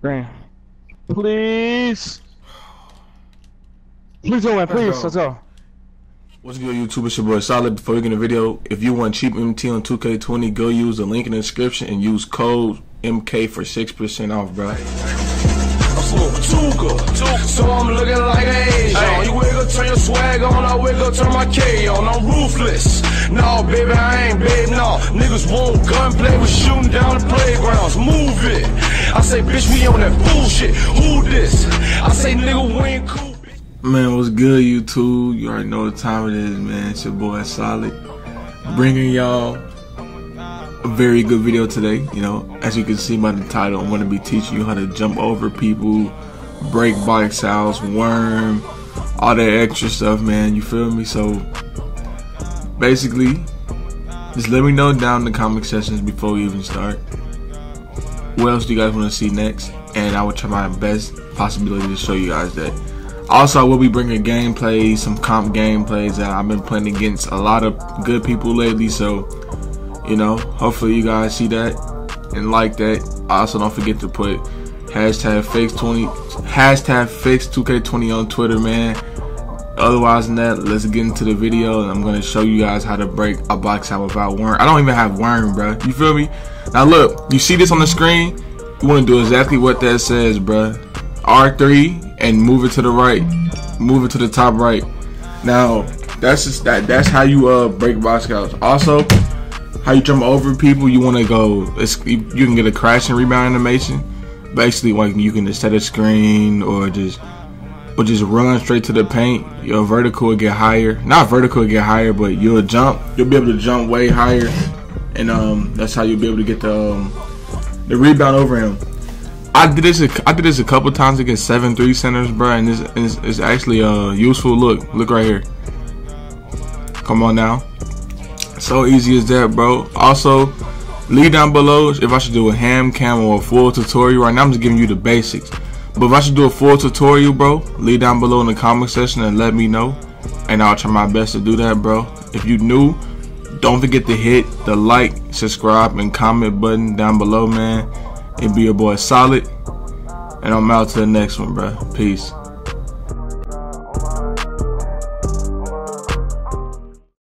Green. Please. Please don't win, please. Let's go. What's good, YouTube? It's your boy Solid. Before we get in the video, if you want cheap MT on 2K20, go use the link in the description and use code MK for 6% off, bro. So I'm looking like an Asian. You wiggle, turn your swag on, I wiggle, turn my K on. I'm ruthless. No, baby, I ain't babe, no. Niggas want gunplay, we shooting down the playgrounds. Move it. I say, bitch, we on that bullshit. Who this? I say, nigga, we ain't cool. Man, what's good, YouTube? You already know what time it is, man. It's your boy Solid, bringing y'all a very good video today. You know, as you can see by the title, I'm going to be teaching you how to jump over people, break box outs, worm, all that extra stuff, man. You feel me? So basically, just let me know down in the comment sections before we even start what else do you guys want to see next, and I will try my best possibility to show you guys that. Also, I will be bringing gameplays, some comp gameplays that I've been playing against a lot of good people lately, so you know, hopefully you guys see that and like that. Also, don't forget to put hashtag fix 2K20 on Twitter, man. Otherwise than that, let's get into the video, and I'm going to show you guys how to break a box out without worm. I don't even have worm, bro. You feel me? Now look, you see this on the screen? You want to do exactly what that says, bro. R3 and move it to the right, move it to the top right. Now that's just that's how you break box outs. Also, how you jump over people, you want to go, you can get a crash and rebound animation. Basically, like, you can just set a screen or just run straight to the paint. Your vertical will get higher, not vertical will get higher, but you'll be able to jump way higher, and that's how you'll be able to get the rebound over him. I did this a couple times against 7-3 centers, bro, and it's actually useful. Look right here. Come on now, so easy as that, bro. Also, leave down below if I should do a ham cam or a full tutorial. Right now I'm just giving you the basics, but if I should do a full tutorial, bro, leave down below in the comment section and let me know, and I'll try my best to do that, bro. If you new, don't forget to hit the like, subscribe, and comment button down below, man. It be your boy Solid, and I'm out to the next one, bro. Peace.